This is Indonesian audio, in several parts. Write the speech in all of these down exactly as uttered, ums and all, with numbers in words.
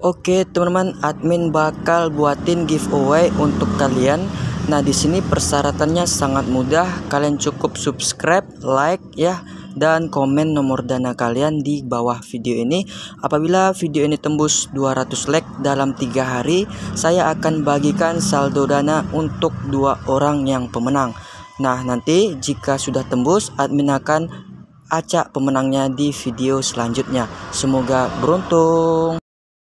Oke teman-teman, admin bakal buatin giveaway untuk kalian. Nah di sini persyaratannya sangat mudah. Kalian cukup subscribe, like ya, dan komen nomor dana kalian di bawah video ini. Apabila video ini tembus dua ratus like dalam tiga hari, saya akan bagikan saldo dana untuk dua orang yang pemenang. Nah nanti jika sudah tembus, admin akan acak pemenangnya di video selanjutnya. Semoga beruntung.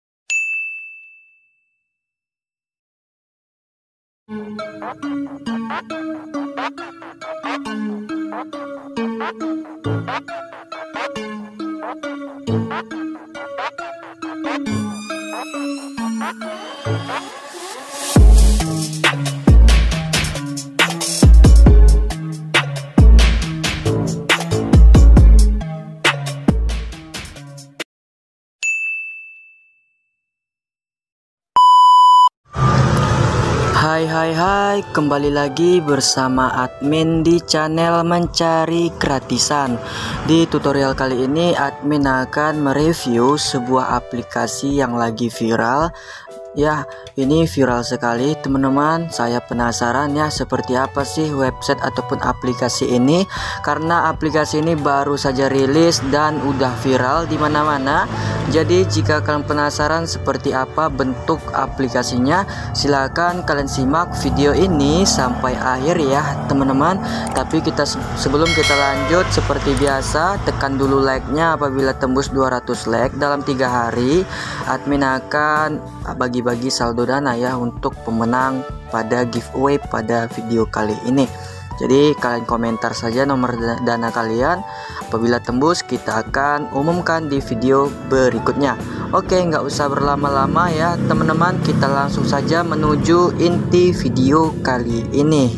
Hai hai hai, kembali lagi bersama admin di channel mencari gratisan. Di tutorial kali ini admin akan mereview sebuah aplikasi yang lagi viral. Ya, ini viral sekali teman-teman. Saya penasaran ya seperti apa sih website ataupun aplikasi ini, karena aplikasi ini baru saja rilis dan udah viral di mana-mana. Jadi jika kalian penasaran seperti apa bentuk aplikasinya, silahkan kalian simak video ini sampai akhir ya teman-teman. Tapi kita sebelum kita lanjut, seperti biasa tekan dulu like-nya. Apabila tembus dua ratus like dalam tiga hari, admin akan bagi-bagi saldo dana ya untuk pemenang pada giveaway pada video kali ini. Jadi kalian komentar saja nomor dana kalian. Apabila tembus, kita akan umumkan di video berikutnya. Oke, nggak usah berlama-lama ya teman-teman, kita langsung saja menuju inti video kali ini.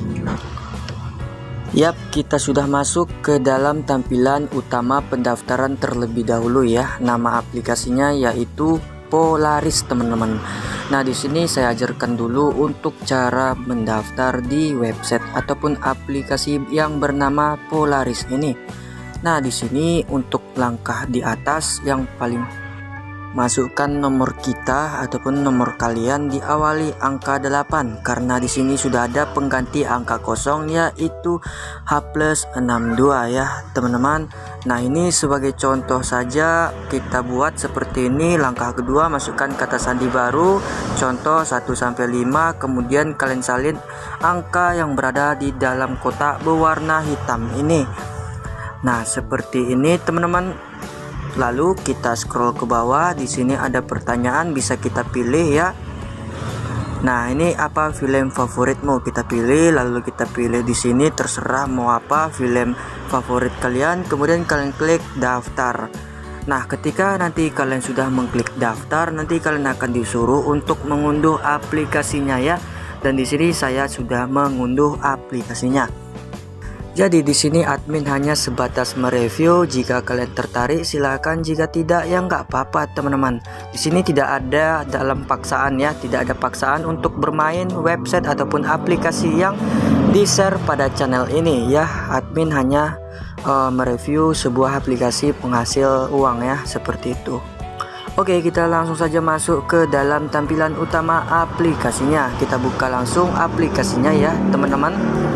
Yap, kita sudah masuk ke dalam tampilan utama pendaftaran terlebih dahulu ya. Nama aplikasinya yaitu Polaris teman-teman. Nah di sini saya ajarkan dulu untuk cara mendaftar di website ataupun aplikasi yang bernama Polaris ini. Nah di sini untuk langkah di atas yang paling, masukkan nomor kita ataupun nomor kalian diawali angka delapan, karena di sini sudah ada pengganti angka kosong yaitu H plus enam dua ya teman-teman. Nah ini sebagai contoh saja kita buat seperti ini. Langkah kedua, masukkan kata sandi baru, contoh satu sampai lima, kemudian kalian salin angka yang berada di dalam kotak berwarna hitam ini. Nah seperti ini teman-teman. Lalu kita scroll ke bawah, di sini ada pertanyaan bisa kita pilih ya. Nah ini apa film favoritmu, kita pilih, lalu kita pilih di sini terserah mau apa film favorit kalian, kemudian kalian klik daftar. Nah ketika nanti kalian sudah mengklik daftar, nanti kalian akan disuruh untuk mengunduh aplikasinya ya. Dan di sini saya sudah mengunduh aplikasinya. Jadi di sini admin hanya sebatas mereview. Jika kalian tertarik silahkan, jika tidak ya nggak apa-apa teman-teman. Di sini tidak ada dalam paksaan ya, tidak ada paksaan untuk bermain website ataupun aplikasi yang di-share pada channel ini ya. Admin hanya uh, mereview sebuah aplikasi penghasil uang ya, seperti itu. Oke, kita langsung saja masuk ke dalam tampilan utama aplikasinya. Kita buka langsung aplikasinya ya teman-teman.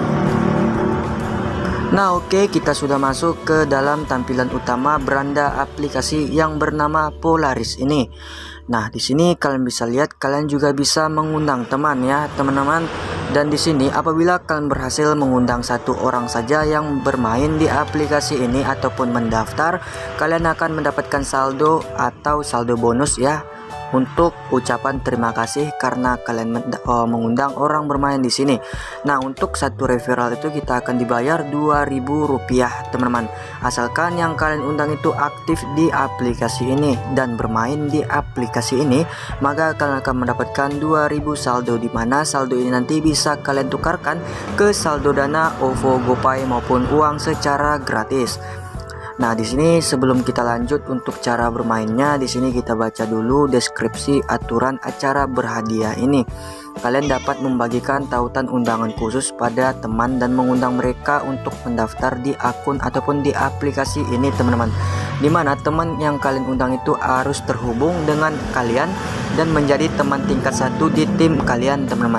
Nah oke, kita sudah masuk ke dalam tampilan utama beranda aplikasi yang bernama Polaris ini. Nah di sini kalian bisa lihat, kalian juga bisa mengundang teman ya teman-teman. Dan di sini apabila kalian berhasil mengundang satu orang saja yang bermain di aplikasi ini ataupun mendaftar, kalian akan mendapatkan saldo atau saldo bonus ya, untuk ucapan terima kasih karena kalian mengundang orang bermain di sini. Nah untuk satu referral itu kita akan dibayar dua ribu rupiah teman-teman, asalkan yang kalian undang itu aktif di aplikasi ini dan bermain di aplikasi ini, maka kalian akan mendapatkan dua ribu saldo, di mana saldo ini nanti bisa kalian tukarkan ke saldo dana, O V O, GoPay maupun uang secara gratis. Nah, di sini sebelum kita lanjut untuk cara bermainnya, di sini kita baca dulu deskripsi aturan acara berhadiah ini. Kalian dapat membagikan tautan undangan khusus pada teman dan mengundang mereka untuk mendaftar di akun ataupun di aplikasi ini, teman-teman. dimana teman yang kalian undang itu harus terhubung dengan kalian dan menjadi teman tingkat satu di tim kalian, teman-teman.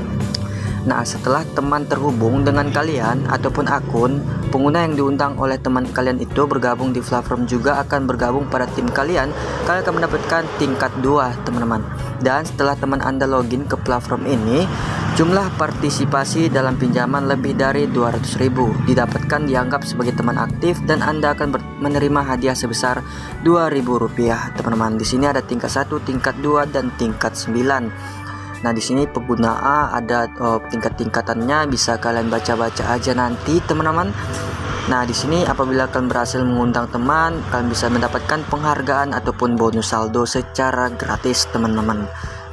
Nah, setelah teman terhubung dengan kalian ataupun akun, pengguna yang diundang oleh teman kalian itu bergabung di platform juga akan bergabung pada tim kalian. Kalian akan mendapatkan tingkat dua, teman-teman. Dan setelah teman Anda login ke platform ini, jumlah partisipasi dalam pinjaman lebih dari dua ratus ribu didapatkan dianggap sebagai teman aktif dan Anda akan menerima hadiah sebesar dua ribu rupiah, teman-teman. Di sini ada tingkat satu, tingkat dua dan tingkat sembilan. Nah, di sini pengguna A ada oh, tingkat-tingkatannya, bisa kalian baca-baca aja nanti, teman-teman. Nah, di sini apabila kalian berhasil mengundang teman, kalian bisa mendapatkan penghargaan ataupun bonus saldo secara gratis, teman-teman.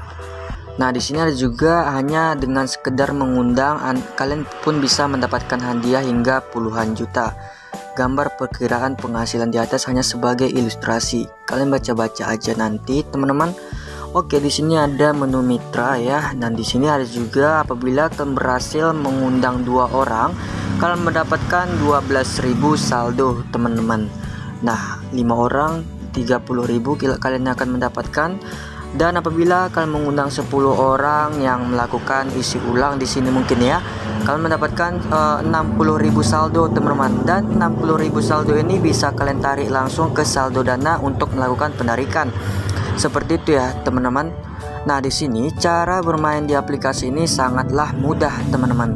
Nah, di sini ada juga hanya dengan sekedar mengundang, kalian pun bisa mendapatkan hadiah hingga puluhan juta. Gambar perkiraan penghasilan di atas hanya sebagai ilustrasi. Kalian baca-baca aja nanti, teman-teman. Oke, di sini ada menu mitra ya, dan di sini ada juga apabila kalian berhasil mengundang dua orang, kalian mendapatkan dua belas ribu saldo, teman-teman. Nah, lima orang tiga puluh ribu kalian akan mendapatkan. Dan apabila kalian mengundang sepuluh orang yang melakukan isi ulang di sini mungkin ya, kalian mendapatkan uh, enam puluh ribu saldo, teman-teman. Dan enam puluh ribu saldo ini bisa kalian tarik langsung ke saldo dana untuk melakukan penarikan. Seperti itu ya, teman-teman. Nah, di sini cara bermain di aplikasi ini sangatlah mudah, teman-teman.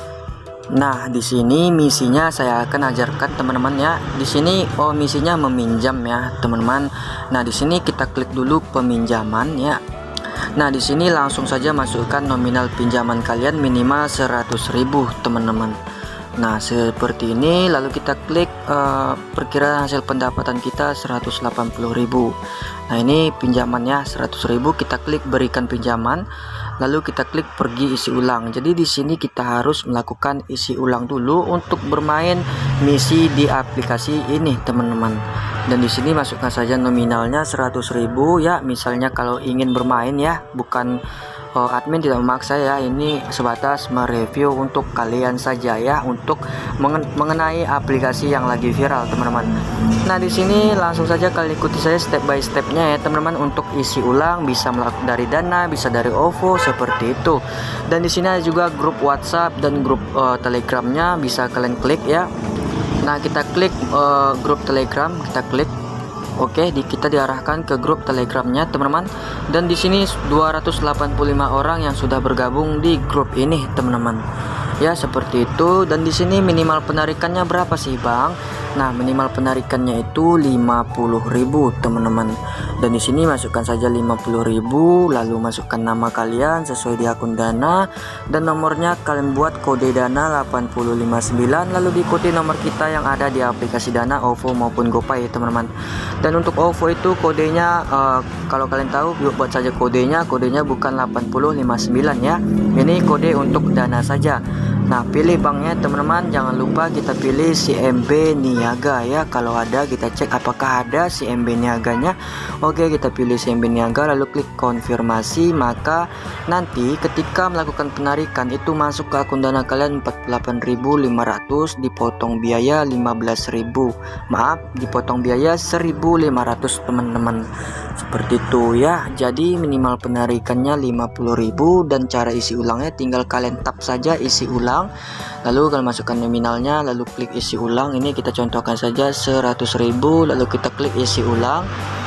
Nah, di sini misinya saya akan ajarkan, teman-teman ya. Di sini oh misinya meminjam ya, teman-teman. Nah, di sini kita klik dulu peminjaman ya. Nah, di sini langsung saja masukkan nominal pinjaman kalian minimal seratus ribu, teman-teman. Nah, seperti ini, lalu kita klik uh, perkiraan hasil pendapatan kita seratus delapan puluh ribu. Nah, ini pinjamannya seratus ribu, kita klik berikan pinjaman, lalu kita klik pergi isi ulang. Jadi di sini kita harus melakukan isi ulang dulu untuk bermain misi di aplikasi ini, teman-teman. Dan di sini masukkan saja nominalnya seratus ribu ya, misalnya kalau ingin bermain ya, bukan Oh, admin tidak memaksa ya, ini sebatas mereview untuk kalian saja ya, untuk mengenai aplikasi yang lagi viral, teman-teman. Nah, di sini langsung saja kalian ikuti saya step by stepnya ya, teman-teman. Untuk isi ulang bisa melakukan dari Dana, bisa dari O V O, seperti itu. Dan di sini ada juga grup WhatsApp dan grup uh, Telegramnya, bisa kalian klik ya. Nah, kita klik uh, grup Telegram, kita klik. Oke, di, kita diarahkan ke grup Telegramnya, teman-teman. Dan di sini dua ratus delapan puluh lima orang yang sudah bergabung di grup ini, teman-teman. Ya, seperti itu. Dan di sini minimal penarikannya berapa sih, Bang? Nah, minimal penarikannya itu lima puluh ribu, teman-teman. Dan di sini masukkan saja lima puluh ribu, lalu masukkan nama kalian sesuai di akun Dana, dan nomornya kalian buat kode Dana delapan nol lima sembilan, lalu diikuti nomor kita yang ada di aplikasi Dana, O V O maupun GoPay, teman-teman. Dan untuk O V O itu kodenya uh, kalau kalian tahu, buat saja kodenya, kodenya bukan delapan nol lima sembilan ya. Ini kode untuk Dana saja. Nah, pilih banknya, teman-teman. Jangan lupa kita pilih C M B Niaga ya. Kalau ada, kita cek apakah ada C M B Niaganya. Oke, kita pilih C M B Niaga, lalu klik konfirmasi. Maka nanti ketika melakukan penarikan itu masuk ke akun Dana kalian empat puluh delapan ribu lima ratus, dipotong biaya lima belas ribu. Maaf, dipotong biaya seribu lima ratus, teman-teman. Seperti itu ya. Jadi minimal penarikannya lima puluh ribu, dan cara isi ulangnya tinggal kalian tap saja isi ulang, lalu kalian masukkan nominalnya, lalu klik isi ulang. Ini kita contohkan saja seratus ribu, lalu kita klik isi ulang.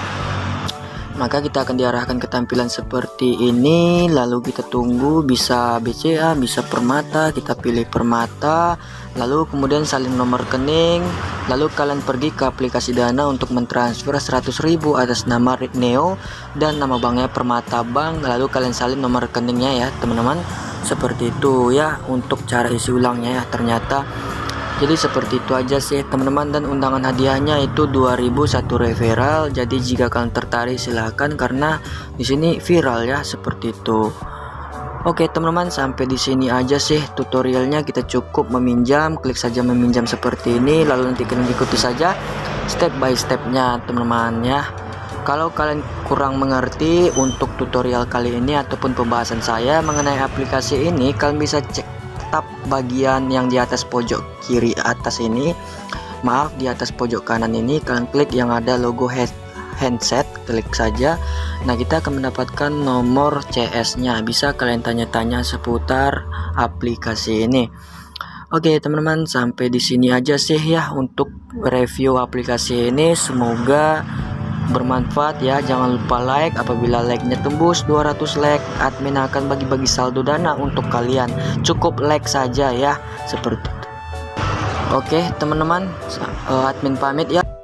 Maka kita akan diarahkan ke tampilan seperti ini, lalu kita tunggu. Bisa B C A, bisa Permata, kita pilih Permata, lalu kemudian salin nomor rekening, lalu kalian pergi ke aplikasi Dana untuk mentransfer seratus ribu atas nama Neo dan nama banknya Permata Bank, lalu kalian salin nomor rekeningnya ya, teman-teman. Seperti itu ya untuk cara isi ulangnya ya, ternyata. Jadi seperti itu aja sih, teman-teman. Dan undangan hadiahnya itu dua ribu satu referral. Jadi jika kalian tertarik silahkan, karena di sini viral ya, seperti itu. Oke, teman-teman, sampai di sini aja sih tutorialnya. Kita cukup meminjam, klik saja meminjam seperti ini, lalu nanti kalian ikuti saja step by stepnya, teman-teman ya. Kalau kalian kurang mengerti untuk tutorial kali ini ataupun pembahasan saya mengenai aplikasi ini, kalian bisa cek tab bagian yang di atas pojok kiri atas ini. Maaf, di atas pojok kanan ini kalian klik yang ada logo head handset, klik saja. Nah, kita akan mendapatkan nomor C S-nya. Bisa kalian tanya-tanya seputar aplikasi ini. Oke, teman-teman, sampai di sini aja sih ya untuk review aplikasi ini. Semoga bermanfaat ya. Jangan lupa like. Apabila like-nya tembus dua ratus like, admin akan bagi-bagi saldo dana untuk kalian. Cukup like saja ya, seperti itu. Oke, teman-teman, admin pamit ya.